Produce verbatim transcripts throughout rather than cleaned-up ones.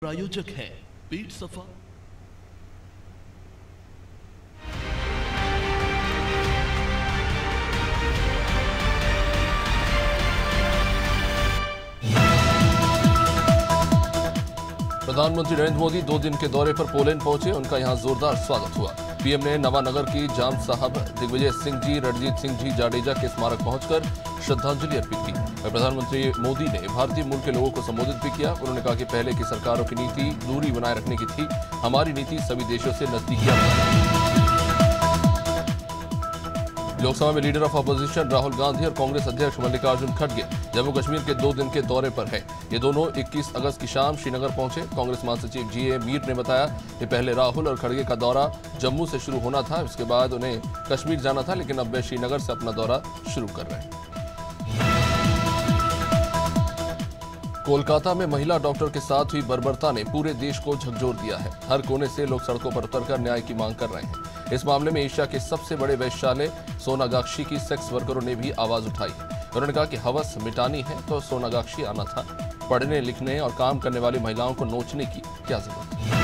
प्रायोजक है पेट सफा। प्रधानमंत्री नरेंद्र मोदी दो दिन के दौरे पर पोलैंड पहुंचे। उनका यहां जोरदार स्वागत हुआ। पीएम ने नवानगर की जाम साहब दिग्विजय सिंह जी, रणजीत सिंह जी जाडेजा के स्मारक पहुंचकर श्रद्धांजलि अर्पित की। और प्रधानमंत्री मोदी ने भारतीय मूल के लोगों को संबोधित भी किया। उन्होंने कहा कि पहले की सरकारों की नीति दूरी बनाए रखने की थी, हमारी नीति सभी देशों से नजदीकियां बनाए। लोकसभा में leader of opposition Rahul Gandhi और कांग्रेस अध्यक्ष मल्लिकार्जुन खड़गे जम्मू कश्मीर के दो दिन के दौरे पर हैं। ये दोनों इक्कीस अगस्त की शाम श्रीनगर पहुंचे। कांग्रेस महासचिव जी ए मीर ने बताया कि पहले राहुल और खड़गे का दौरा जम्मू से शुरू होना था, इसके बाद उन्हें कश्मीर जाना था, लेकिन अब वे श्रीनगर से अपना दौरा शुरू कर रहे हैं। कोलकाता में महिला डॉक्टर के साथ हुई बर्बरता ने पूरे देश को झकझोर दिया है। हर कोने से लोग सड़कों पर उतरकर न्याय की मांग कर रहे हैं। इस मामले में एशिया के सबसे बड़े वैश्यालय सोनागाक्षी की सेक्स वर्करों ने भी आवाज उठाई। उन्होंने कहा कि हवस मिटानी है तो सोनागाक्षी आना था। पढ़ने लिखने और काम करने वाली महिलाओं को नोचने की क्या जरूरत है।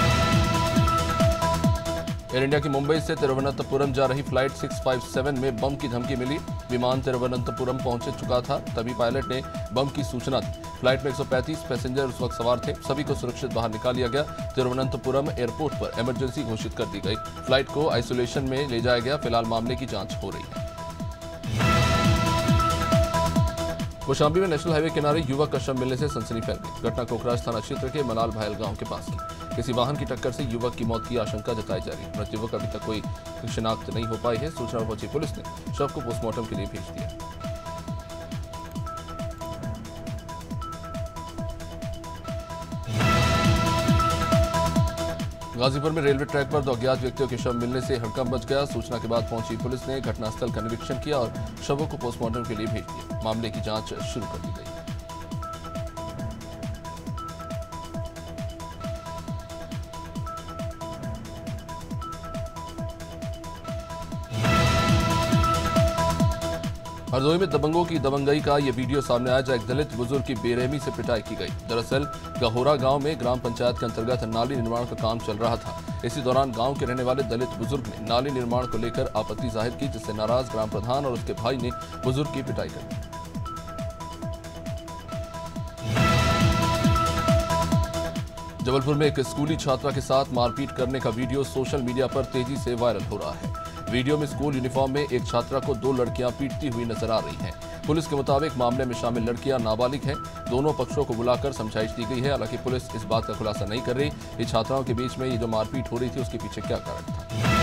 एयर इंडिया की मुंबई से तिरुवनंतपुरम जा रही फ्लाइट छह सौ सत्तावन में बम की धमकी मिली। विमान तिरुवनंतपुरम पहुंच चुका था, तभी पायलट ने बम की सूचना दी। फ्लाइट में एक सौ पैंतीस पैसेंजर उस वक्त सवार थे। सभी को सुरक्षित बाहर निकाल लिया गया। तिरुवनंतपुरम एयरपोर्ट पर इमरजेंसी घोषित कर दी गई। फ्लाइट को आइसोलेशन में ले जाया गया। फिलहाल मामले की जांच हो रही है। कौशाम्बी में नेशनल हाईवे किनारे युवक का शव मिलने से सनसनी फैल गई। घटना कोकराज थाना क्षेत्र के मलाल भायल गांव के पास की। किसी वाहन की टक्कर से युवक की मौत की आशंका जताई जा रही है। मृत युवक अभी तक कोई शिनाख्त नहीं हो पाई है। सूचना पर पहुंची पुलिस ने शव को पोस्टमार्टम के लिए भेज दिया। गाजीपुर में रेलवे ट्रैक पर दो अज्ञात व्यक्तियों के शव मिलने से हड़कंप मच गया। सूचना के बाद पहुंची पुलिस ने घटनास्थल का निरीक्षण किया और शवों को पोस्टमार्टम के लिए भेज दिया। मामले की जांच शुरू कर दी गई। हरदोई में दबंगों की दबंगई का ये वीडियो सामने आया, जहां एक दलित बुजुर्ग की बेरहमी से पिटाई की गई। दरअसल गहोरा गांव में ग्राम पंचायत के अंतर्गत नाली निर्माण का काम चल रहा था। इसी दौरान गांव के रहने वाले दलित बुजुर्ग ने नाली निर्माण को लेकर आपत्ति जाहिर की, जिससे नाराज ग्राम प्रधान और उसके भाई ने बुजुर्ग की पिटाई कर दी। जबलपुर में एक स्कूली छात्रा के साथ मारपीट करने का वीडियो सोशल मीडिया पर तेजी से वायरल हो रहा है। वीडियो में स्कूल यूनिफॉर्म में एक छात्रा को दो लड़कियां पीटती हुई नजर आ रही हैं। पुलिस के मुताबिक मामले में शामिल लड़कियां नाबालिग हैं। दोनों पक्षों को बुलाकर समझाइश दी गई है। हालांकि पुलिस इस बात का खुलासा नहीं कर रही कि छात्राओं के बीच में ये जो मारपीट हो रही थी उसके पीछे क्या कारण था।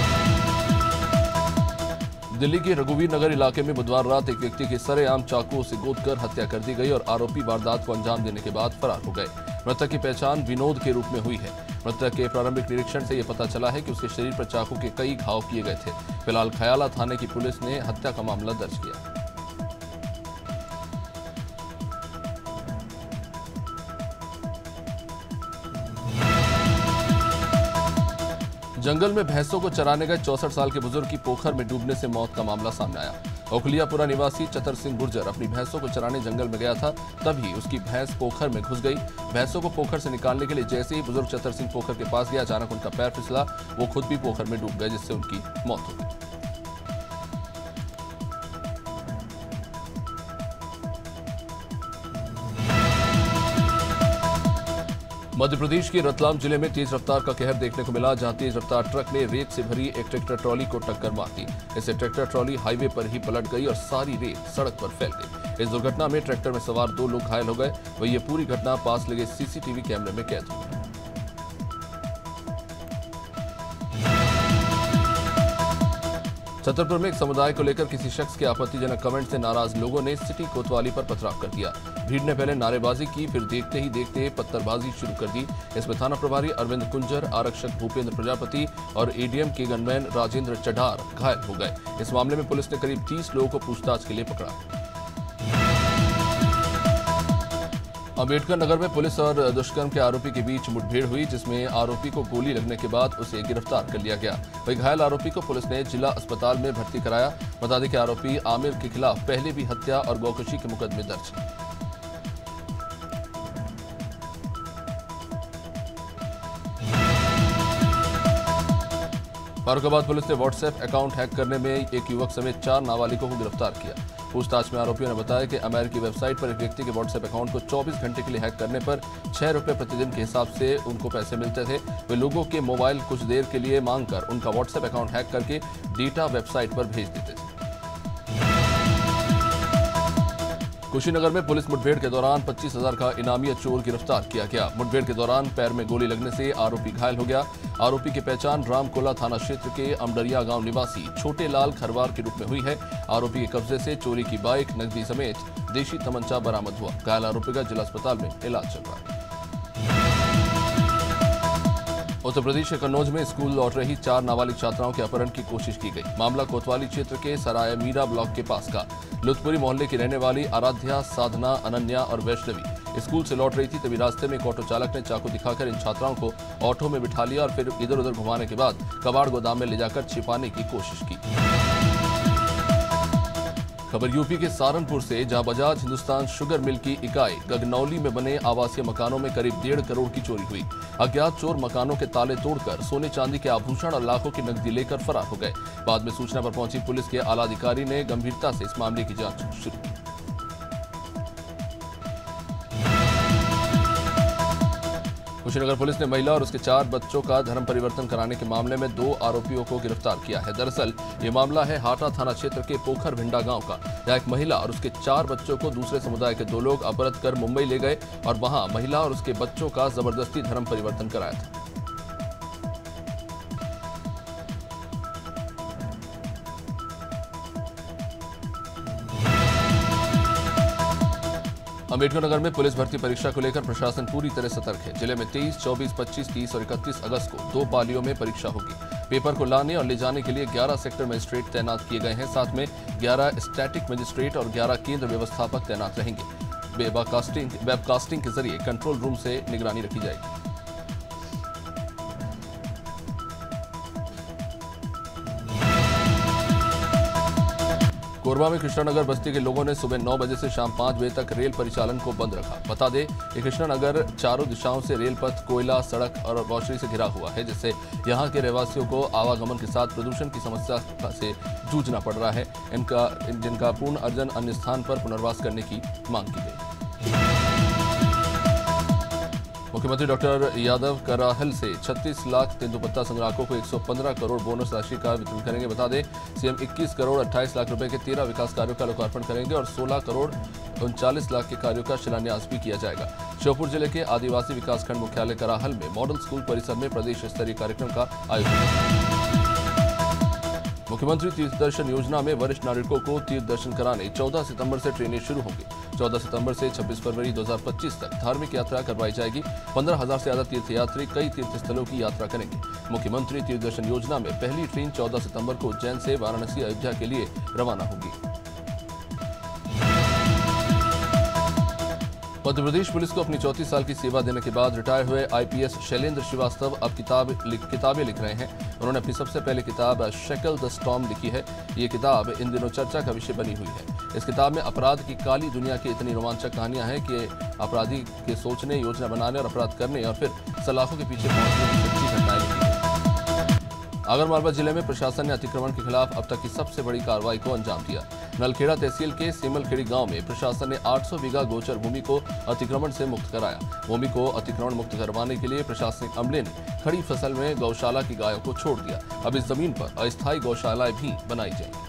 दिल्ली के रघुवीर नगर इलाके में बुधवार रात एक व्यक्ति की सरेआम चाकुओं से गोदकर हत्या कर दी गई और आरोपी वारदात को अंजाम देने के बाद फरार हो गए। मृतक की पहचान विनोद के रूप में हुई है। मृतक के प्रारंभिक निरीक्षण से यह पता चला है कि उसके शरीर पर चाकू के कई घाव किए गए थे। फिलहाल खयाला थाने की पुलिस ने हत्या का मामला दर्ज किया। जंगल में भैंसों को चराने गए चौसठ साल के बुजुर्ग की पोखर में डूबने से मौत का मामला सामने आया। ओखलियापुरा निवासी चतर सिंह गुर्जर अपनी भैंसों को चराने जंगल में गया था, तभी उसकी भैंस पोखर में घुस गई। भैंसों को पोखर से निकालने के लिए जैसे ही बुजुर्ग चतर सिंह पोखर के पास गया, अचानक उनका पैर फिसला। वो खुद भी पोखर में डूब गए, जिससे उनकी मौत हो गई। मध्य प्रदेश के रतलाम जिले में तेज रफ्तार का कहर देखने को मिला, जहां तेज रफ्तार ट्रक ने रेत से भरी एक ट्रैक्टर ट्रॉली को टक्कर मार दी। इससे ट्रैक्टर ट्रॉली हाईवे पर ही पलट गई और सारी रेत सड़क पर फैल गई। इस दुर्घटना में ट्रैक्टर में सवार दो लोग घायल हो गए। वहीं ये पूरी घटना पास लगे सीसीटीवी कैमरे में कैद हो गई। छतरपुर में एक समुदाय को लेकर किसी शख्स के आपत्तिजनक कमेंट से नाराज लोगों ने सिटी कोतवाली पर पथराव कर दिया। भीड़ ने पहले नारेबाजी की, फिर देखते ही देखते पत्थरबाजी शुरू कर दी। इसमें थाना प्रभारी अरविंद कुंजर, आरक्षक भूपेंद्र प्रजापति और एडीएम के गनमैन राजेंद्र चढ़ार घायल हो गए। इस मामले में पुलिस ने करीब तीस लोगों को पूछताछ के लिए पकड़ा। अम्बेडकर नगर में पुलिस और दुष्कर्म के आरोपी के बीच मुठभेड़ हुई, जिसमें आरोपी को गोली लगने के बाद उसे गिरफ्तार कर लिया गया। वहीं घायल आरोपी को पुलिस ने जिला अस्पताल में भर्ती कराया। बता दें कि आरोपी आमिर के खिलाफ पहले भी हत्या और गौकशी के मुकदमे दर्ज हैं। फारुखाबाद पुलिस ने व्हाट्सएप अकाउंट हैक करने में एक युवक समेत चार नाबालिगों को गिरफ्तार किया। पूछताछ में आरोपियों ने बताया कि अमेरिकी वेबसाइट पर एक व्यक्ति के व्हाट्सएप अकाउंट को चौबीस घंटे के लिए हैक करने पर छह रुपए प्रतिदिन के हिसाब से उनको पैसे मिलते थे। वे लोगों के मोबाइल कुछ देर के लिए मांगकर उनका व्हाट्सएप अकाउंट हैक करके डेटा वेबसाइट पर भेज देते थे। कुशीनगर में पुलिस मुठभेड़ के दौरान पच्चीस हजार का इनामी चोर गिरफ्तार किया गया। मुठभेड़ के दौरान पैर में गोली लगने से आरोपी घायल हो गया। आरोपी की पहचान रामकोला थाना क्षेत्र के अमडरिया गांव निवासी छोटे लाल खरवार के रूप में हुई है। आरोपी के कब्जे से चोरी की बाइक, नकदी समेत देशी तमंचा बरामद हुआ। घायल आरोपी का जिला अस्पताल में इलाज चल रहा है। उत्तर प्रदेश के कन्नौज में स्कूल लौट रही चार नाबालिग छात्राओं के अपहरण की कोशिश की गई। मामला कोतवाली क्षेत्र के सराय मीरा ब्लॉक के पास का। लुथपुरी मोहल्ले की रहने वाली आराध्या, साधना, अनन्या और वैष्णवी स्कूल से लौट रही थी। तभी रास्ते में एक ऑटो चालक ने चाकू दिखाकर इन छात्राओं को ऑटो में बिठा लिया और फिर इधर उधर घुमाने के बाद कबाड़ गोदाम में ले जाकर छिपाने की कोशिश की। खबर यूपी के सहारनपुर से, जहां बजाज हिंदुस्तान शुगर मिल की इकाई गगनौली में बने आवासीय मकानों में करीब डेढ़ करोड़ की चोरी हुई। अज्ञात चोर मकानों के ताले तोड़कर सोने चांदी के आभूषण और लाखों की नकदी लेकर फरार हो गए। बाद में सूचना पर पहुंची पुलिस के आला अधिकारी ने गंभीरता से इस मामले की जांच शुरू की। कुशीनगर पुलिस ने महिला और उसके चार बच्चों का धर्म परिवर्तन कराने के मामले में दो आरोपियों को गिरफ्तार किया है। दरअसल ये मामला है हाटा थाना क्षेत्र के पोखर भिंडा गांव का, जहां एक महिला और उसके चार बच्चों को दूसरे समुदाय के दो लोग अपहृत कर मुंबई ले गए और वहां महिला और उसके बच्चों का जबरदस्ती धर्म परिवर्तन कराया था। अम्बेडकर नगर में पुलिस भर्ती परीक्षा को लेकर प्रशासन पूरी तरह सतर्क है। जिले में तेईस, चौबीस, पच्चीस, तीस और इकतीस अगस्त को दो पालियों में परीक्षा होगी। पेपर को लाने और ले जाने के लिए ग्यारह सेक्टर मजिस्ट्रेट तैनात किए गए हैं। साथ में ग्यारह स्टैटिक मजिस्ट्रेट और ग्यारह केंद्र व्यवस्थापक तैनात रहेंगे। वेबकास्टिंग वेबकास्टिंग के जरिए कंट्रोल रूम से निगरानी रखी जाएगी। कोरबा में कृष्णानगर बस्ती के लोगों ने सुबह नौ बजे से शाम पाँच बजे तक रेल परिचालन को बंद रखा। बता दें कि कृष्णानगर चारों दिशाओं से रेल पथ, कोयला, सड़क और वॉशरी से घिरा हुआ है, जिससे यहां के रहवासियों को आवागमन के साथ प्रदूषण की समस्या से जूझना पड़ रहा है। इनका जिनका पूर्ण अर्जन अन्य स्थान पर पुनर्वास करने की मांग की गई। मुख्यमंत्री डॉक्टर यादव कराहल से छत्तीस लाख तेंदुपत्ता संग्राहकों को एक सौ पंद्रह करोड़ बोनस राशि का वितरण करेंगे। बता दें सीएम इक्कीस करोड़ अट्ठाईस लाख रुपए के तेरह विकास कार्यों का लोकार्पण करेंगे और सोलह करोड़ उनचालीस लाख के कार्यों का शिलान्यास भी किया जाएगा। श्योपुर जिले के आदिवासी विकासखंड मुख्यालय कराहल में मॉडल स्कूल परिसर में प्रदेश स्तरीय कार्यक्रम का आयोजन। मुख्यमंत्री तीर्थ दर्शन योजना में वरिष्ठ नागरिकों को तीर्थ दर्शन कराने चौदह सितंबर से ट्रेनें शुरू होंगी। चौदह सितंबर से छब्बीस फरवरी दो हज़ार पच्चीस तक धार्मिक यात्रा करवाई जाएगी। पंद्रह हजार से ज्यादा तीर्थयात्री कई तीर्थ स्थलों की यात्रा करेंगे। मुख्यमंत्री तीर्थ दर्शन योजना में पहली ट्रेन चौदह सितंबर को उज्जैन से वाराणसी, अयोध्या के लिए रवाना होगी। मध्य प्रदेश पुलिस को अपनी चौंतीस साल की सेवा देने के बाद रिटायर हुए आईपीएस शैलेंद्र श्रीवास्तव अब किताब लिख, किताबें लिख रहे हैं। उन्होंने अपनी सबसे पहले किताब शेकल द स्टॉर्म लिखी है। ये किताब इन दिनों चर्चा का विषय बनी हुई है। इस किताब में अपराध की काली दुनिया की इतनी रोमांचक कहानियां हैं कि अपराधी के सोचने, योजना बनाने और अपराध करने और फिर सलाखों के पीछे पहुंचने की सच्ची घटनाएं लिखी हैं। आगरमालवा जिले में प्रशासन ने अतिक्रमण के खिलाफ अब तक की सबसे बड़ी कार्रवाई को अंजाम दिया। नलखेड़ा तहसील के सिमलखेड़ी गांव में प्रशासन ने आठ सौ बीघा गोचर भूमि को अतिक्रमण से मुक्त कराया। भूमि को अतिक्रमण मुक्त करवाने के लिए प्रशासनिक अमले ने खड़ी फसल में गौशाला की गायों को छोड़ दिया। अब इस जमीन पर अस्थायी गौशालाएं भी बनाई जाएंगी।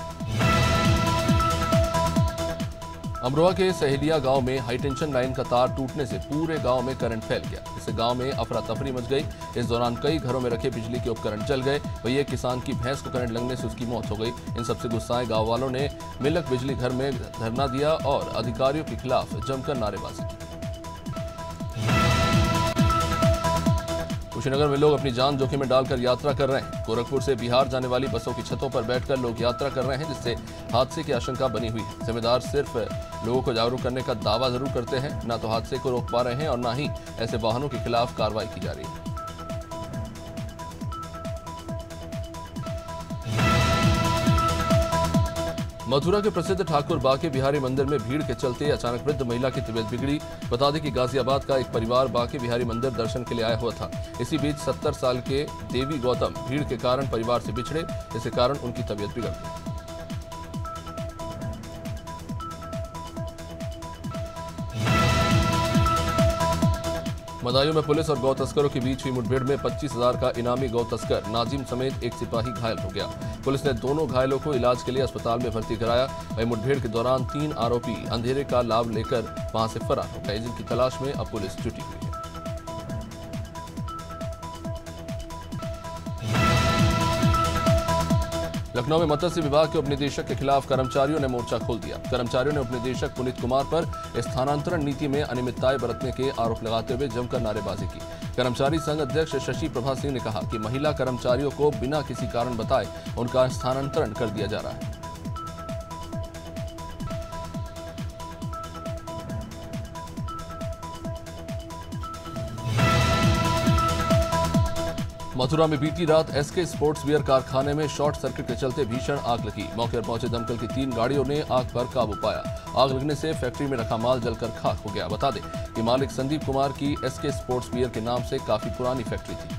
अमरोहा के सहेलिया गांव में हाईटेंशन लाइन का तार टूटने से पूरे गांव में करंट फैल गया। इससे गांव में अफरा तफरी मच गई। इस दौरान कई घरों में रखे बिजली के उपकरण जल गए। वहीं एक किसान की भैंस को करंट लगने से उसकी मौत हो गई। इन सबसे गुस्साए गांव वालों ने मिलक बिजली घर में धरना दिया और अधिकारियों के खिलाफ जमकर नारेबाजी की। कुशीनगर में लोग अपनी जान जोखिम में डालकर यात्रा कर रहे हैं। गोरखपुर से बिहार जाने वाली बसों की छतों पर बैठकर लोग यात्रा कर रहे हैं, जिससे हादसे की आशंका बनी हुई है। जिम्मेदार सिर्फ लोगों को जागरूक करने का दावा जरूर करते हैं, न तो हादसे को रोक पा रहे हैं और न ही ऐसे वाहनों के खिलाफ कार्रवाई की जा रही है। मथुरा के प्रसिद्ध ठाकुर बाके बिहारी मंदिर में भीड़ के चलते अचानक वृद्ध महिला की तबीयत बिगड़ी। बता दें कि गाजियाबाद का एक परिवार बाके बिहारी मंदिर दर्शन के लिए आया हुआ था। इसी बीच सत्तर साल के देवी गौतम भीड़ के कारण परिवार से बिछड़े, इसके कारण उनकी तबीयत बिगड़ गई। मदायूं में पुलिस और गौ तस्करों के बीच हुई मुठभेड़ में पच्चीस हजार का इनामी गौ तस्कर नाजिम समेत एक सिपाही घायल हो गया। पुलिस ने दोनों घायलों को इलाज के लिए अस्पताल में भर्ती कराया। वहीं मुठभेड़ के दौरान तीन आरोपी अंधेरे का लाभ लेकर वहां से फरार हो गए, जिनकी तलाश में अब पुलिस जुटी हुई है। लखनऊ में मत्स्य विभाग के उपनिदेशक के खिलाफ कर्मचारियों ने मोर्चा खोल दिया। कर्मचारियों ने उपनिदेशक पुनीत कुमार पर स्थानांतरण नीति में अनियमितताएं बरतने के आरोप लगाते हुए जमकर नारेबाजी की। कर्मचारी संघ अध्यक्ष शशि प्रभा सिंह ने कहा कि महिला कर्मचारियों को बिना किसी कारण बताए उनका स्थानांतरण कर दिया जा रहा है। मथुरा में बीती रात एसके स्पोर्ट्स वियर कारखाने में शॉर्ट सर्किट के चलते भीषण आग लगी। मौके पर पहुंचे दमकल की तीन गाड़ियों ने आग पर काबू पाया। आग लगने से फैक्ट्री में रखा माल जलकर खाक हो गया। बता दें कि मालिक संदीप कुमार की एसके स्पोर्ट्स वियर के नाम से काफी पुरानी फैक्ट्री थी।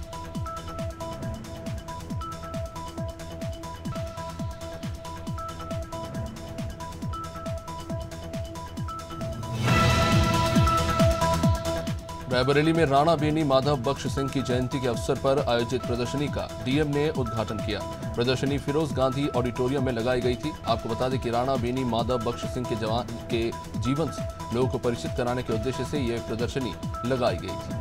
रायबरेली में राणा बेनी माधव बख्श सिंह की जयंती के अवसर पर आयोजित प्रदर्शनी का डीएम ने उद्घाटन किया। प्रदर्शनी फिरोज गांधी ऑडिटोरियम में लगाई गई थी। आपको बता दें कि राणा बेनी माधव बख्श सिंह के जवान के जीवन से लोगों को परिचित कराने के उद्देश्य से यह प्रदर्शनी लगाई गई थी।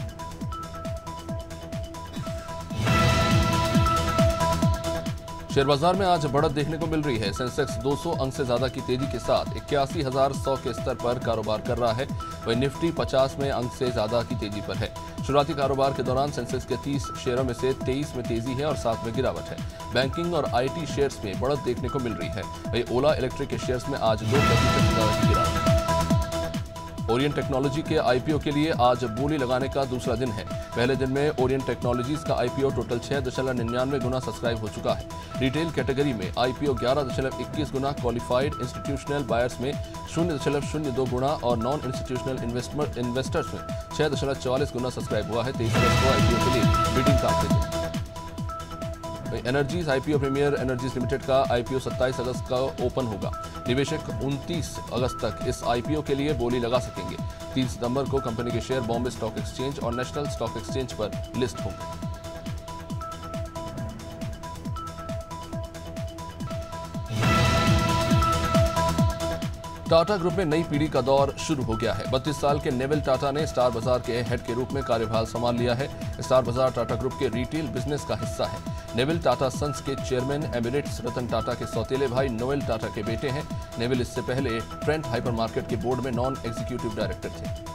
शेयर बाजार में आज बढ़त देखने को मिल रही है। सेंसेक्स दो सौ अंक से ज्यादा की तेजी के साथ इक्यासी हजार सौ के स्तर पर कारोबार कर रहा है। वहीं निफ्टी पचास में अंक से ज्यादा की तेजी पर है। शुरुआती कारोबार के दौरान सेंसेक्स के तीस शेयरों में से तेईस में तेजी है और सात में गिरावट है। बैंकिंग और आईटी शेयर्स में बढ़त देखने को मिल रही है। वहीं ओला इलेक्ट्रिक के शेयर्स में आज दो प्रतिशत से ज्यादा की गिरावट है। ओरिएंट टेक्नोलॉजी के आईपीओ के लिए आज बोली लगाने का दूसरा दिन है। पहले दिन में ओरिएंट टेक्नोलॉजीज का आईपीओ टोटल छह दशमलव निन्यानवे गुना सब्सक्राइब हो चुका है। रिटेल कैटेगरी में आईपीओ ग्यारह दशमलव इक्कीस गुना, क्वालिफाइड इंस्टीट्यूशनल बायर्स में शून्य दशमलव शून्य दो गुना और नॉन इंस्टीट्यूशनल इन्वेस्टर्स में छह दशमलव चौवालीस गुना सब्सक्राइब हुआ है। तेईस अगस्त को आईपीओ के लिए बिडिंग का आखिरी दिन। Energies IPO premier energies limited का आईपीओ सत्ताईस अगस्त का ओपन होगा। निवेशक उनतीस अगस्त तक इस आईपीओ के लिए बोली लगा सकेंगे। तीन सितंबर को कंपनी के शेयर बॉम्बे स्टॉक एक्सचेंज और नेशनल स्टॉक एक्सचेंज पर लिस्ट होंगे। टाटा ग्रुप में नई पीढ़ी का दौर शुरू हो गया है। बत्तीस साल के नेविल टाटा ने स्टार बाजार के हेड के रूप में कार्यभार संभाल लिया है। स्टार बाजार टाटा ग्रुप के रिटेल बिजनेस का हिस्सा है। नेविल टाटा सन्स के चेयरमैन एमिरेट्स रतन टाटा के सौतेले भाई नोएल टाटा के बेटे हैं। नेविल इससे पहले ट्रेंट हाइपरमार्केट के बोर्ड में नॉन एग्जीक्यूटिव डायरेक्टर थे।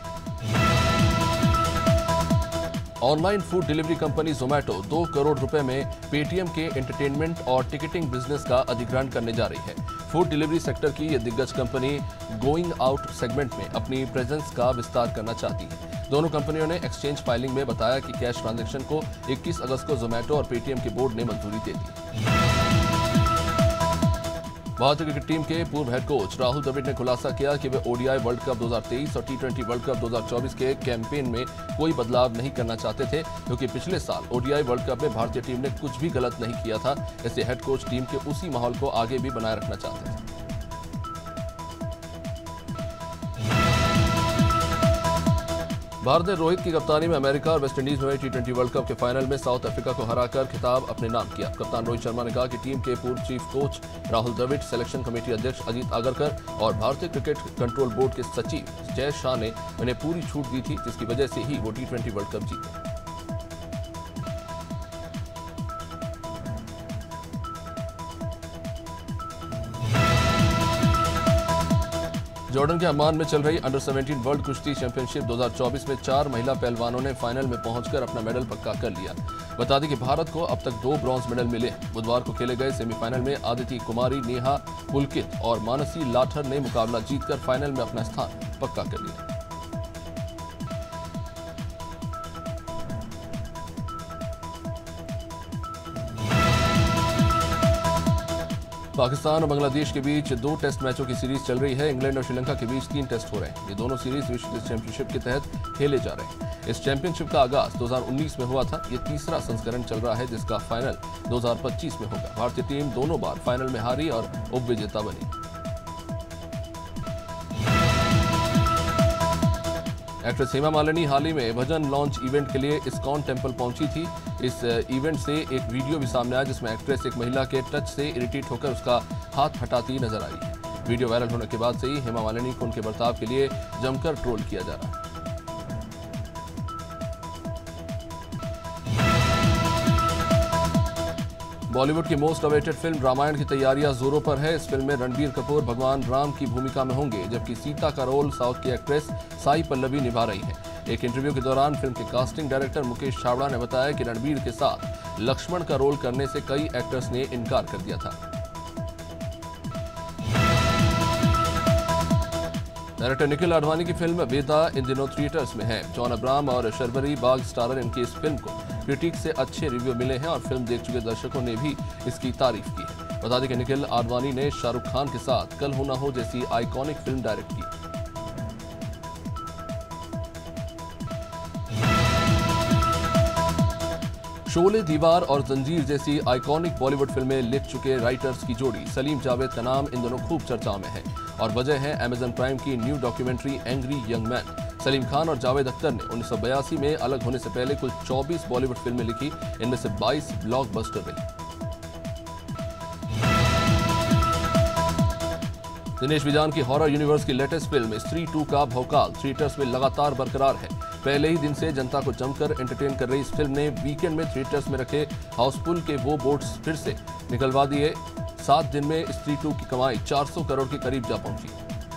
Online food delivery company Zomato दो करोड़ रुपए में पेटीएम के एंटरटेनमेंट और टिकटिंग बिजनेस का अधिग्रहण करने जा रही है। फूड डिलीवरी सेक्टर की यह दिग्गज कंपनी गोइंग आउट सेगमेंट में अपनी प्रेजेंस का विस्तार करना चाहती है। दोनों कंपनियों ने एक्सचेंज फाइलिंग में बताया कि कैश ट्रांजैक्शन को इक्कीस अगस्त को जोमैटो और पेटीएम के बोर्ड ने मंजूरी दे दी। भारतीय क्रिकेट टीम के पूर्व हेड कोच राहुल द्रविड़ ने खुलासा किया कि वे ओडीआई वर्ल्ड कप दो हज़ार तेईस और टी ट्वेंटी वर्ल्ड कप दो हज़ार चौबीस के कैंपेन में कोई बदलाव नहीं करना चाहते थे, क्योंकि पिछले साल ओडीआई वर्ल्ड कप में भारतीय टीम ने कुछ भी गलत नहीं किया था। इससे हेड कोच टीम के उसी माहौल को आगे भी बनाए रखना चाहते थे। भारत ने रोहित की कप्तानी में अमेरिका और वेस्टइंडीज में टी ट्वेंटी वर्ल्ड कप के फाइनल में साउथ अफ्रीका को हराकर खिताब अपने नाम किया। कप्तान रोहित शर्मा ने कहा कि टीम के पूर्व chief coach Rahul Dravid, selection committee अध्यक्ष अजीत आगरकर और भारतीय क्रिकेट कंट्रोल बोर्ड के सचिव जय शाह ने उन्हें पूरी छूट दी थी, जिसकी वजह से ही वो टी ट्वेंटी वर्ल्ड कप जीते। जॉर्डन के अम्मान में चल रही अंडर सत्रह वर्ल्ड कुश्ती चैंपियनशिप दो हज़ार चौबीस में चार महिला पहलवानों ने फाइनल में पहुंचकर अपना मेडल पक्का कर लिया। बता दें कि भारत को अब तक दो ब्रॉन्ज मेडल मिले। बुधवार को खेले गए सेमीफाइनल में आदिति कुमारी, नेहा पुलकित और मानसी लाठर ने मुकाबला जीतकर फाइनल में अपना स्थान पक्का कर लिया। पाकिस्तान और बांग्लादेश के बीच दो टेस्ट मैचों की सीरीज चल रही है। इंग्लैंड और श्रीलंका के बीच तीन टेस्ट हो रहे हैं। ये दोनों सीरीज विश्व टेस्ट चैंपियनशिप के तहत खेले जा रहे हैं। इस चैंपियनशिप का आगाज दो हज़ार उन्नीस में हुआ था। ये तीसरा संस्करण चल रहा है, जिसका फाइनल दो हज़ार पच्चीस में होगा। भारतीय टीम दोनों बार फाइनल में हारी और उपविजेता बनी। एक्ट्रेस हेमा मालिनी हाल ही में भजन लॉन्च इवेंट के लिए इस्कॉन टेम्पल पहुंची थी। इस इवेंट से एक वीडियो भी सामने आया, जिसमें एक्ट्रेस एक महिला के टच से इरिटेट होकर उसका हाथ हटाती नजर आई है। वीडियो वायरल होने के बाद से ही हेमा मालिनी को उनके बर्ताव के लिए जमकर ट्रोल किया जा रहा है। बॉलीवुड की मोस्ट अवेटेड फिल्म रामायण की तैयारियां जोरों पर है। इस फिल्म में रणबीर कपूर भगवान राम की भूमिका में होंगे, जबकि सीता का रोल साउथ की एक्ट्रेस साई पल्लवी निभा रही है। एक इंटरव्यू के दौरान फिल्म के कास्टिंग डायरेक्टर मुकेश छाबड़ा ने बताया कि रणबीर के साथ लक्ष्मण का रोल करने से कई एक्टर्स ने इनकार कर दिया था। डायरेक्टर निखिल आडवाणी की फिल्म वेदा इन दिनों थिएटर्स में है। जॉन अब्राहम और शर्वरी बाग स्टारर इनकी इस फिल्म को क्रिटिक से अच्छे रिव्यू मिले हैं और फिल्म देख चुके दर्शकों ने भी इसकी तारीफ की है। बता दें कि निखिल आडवाणी ने शाहरुख खान के साथ कल हो ना हो जैसी आइकॉनिक फिल्म डायरेक्ट की। शोले, दीवार और जंजीर जैसी आइकॉनिक बॉलीवुड फिल्में लिख चुके राइटर्स की जोड़ी सलीम जावेद का नाम इन दोनों खूब चर्चा में है और वजह है अमेजन प्राइम की new documentary angry young man. Salim Khan और जावेद अख्तर ने उन्नीस सौ बयासी में अलग होने से पहले कुल चौबीस बॉलीवुड फिल्में लिखी। इनमें से बाईस ब्लॉकबस्टर रही। दिनेश विजान की हॉरर यूनिवर्स की लेटेस्ट फिल्म स्त्री टू का भौकाल थिएटर्स में लगातार बरकरार है। पहले ही दिन से जनता को जमकर एंटरटेन कर रही इस फिल्म ने वीकेंड में थिएटर्स में रखे हाउसफुल के वो बोर्ड्स फिर से निकलवा दिए। सात दिन में स्त्री टू की कमाई चार सौ करोड़ के करीब जा पहुंची।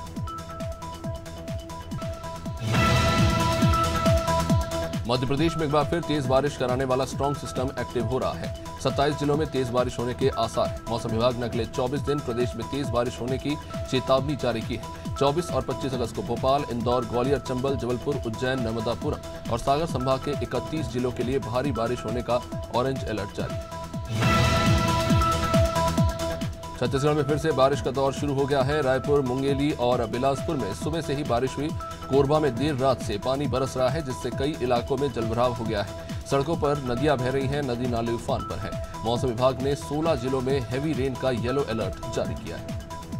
मध्य प्रदेश में एक बार फिर तेज बारिश कराने वाला स्ट्रॉन्ग सिस्टम एक्टिव हो रहा है। सत्ताईस जिलों में तेज बारिश होने के आसार हैं। मौसम विभाग ने अगले चौबीस दिन प्रदेश में तेज बारिश होने की चेतावनी जारी की है। चौबीस और पच्चीस अगस्त को भोपाल, इंदौर, ग्वालियर, चंबल, जबलपुर, उज्जैन, नर्मदापुरम और सागर संभाग के इकतीस जिलों के लिए भारी बारिश होने का ऑरेंज अलर्ट जारी। छत्तीसगढ़ में फिर से बारिश का दौर शुरू हो गया है। रायपुर, मुंगेली और बिलासपुर में सुबह से ही बारिश हुई। कोरबा में देर रात से पानी बरस रहा है, जिससे कई इलाकों में जलभराव हो गया है। सड़कों पर नदियां बह रही हैं, नदी नाले उफान पर है। मौसम विभाग ने सोलह जिलों में हैवी रेन का येलो अलर्ट जारी किया है।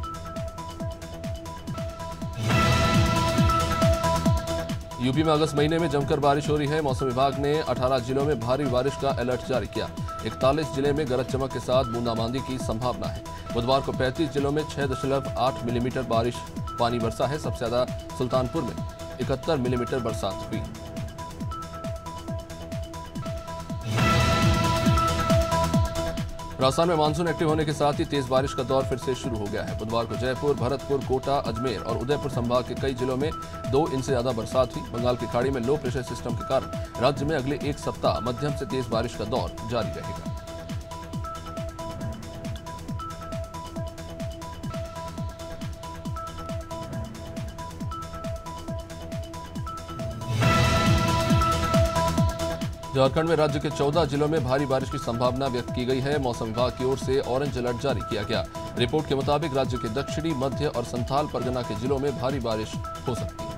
यूपी में अगस्त महीने में जमकर बारिश हो रही है। मौसम विभाग ने अठारह जिलों में भारी बारिश का अलर्ट जारी किया। इकतालीस जिले में गरज चमक के साथ बूंदाबांदी की संभावना है। बुधवार को पैंतीस जिलों में छह दशमलव आठ मिलीमीटर बारिश पानी बरसा है। सबसे ज्यादा सुल्तानपुर में इकहत्तर मिलीमीटर बरसात हुई। राजस्थान में मानसून एक्टिव होने के साथ ही तेज बारिश का दौर फिर से शुरू हो गया है। बुधवार को जयपुर, भरतपुर, कोटा, अजमेर और उदयपुर संभाग के कई जिलों में दो इंच से ज्यादा बरसात हुई। बंगाल की खाड़ी में लो प्रेशर सिस्टम के कारण राज्य में अगले एक सप्ताह मध्यम से तेज बारिश का दौर जारी रहेगा। झारखंड में राज्य के चौदह जिलों में भारी बारिश की संभावना व्यक्त की गई है। मौसम विभाग की ओर से ऑरेंज अलर्ट जारी किया गया। रिपोर्ट के मुताबिक राज्य के दक्षिणी, मध्य और संथाल परगना के जिलों में भारी बारिश हो सकती है।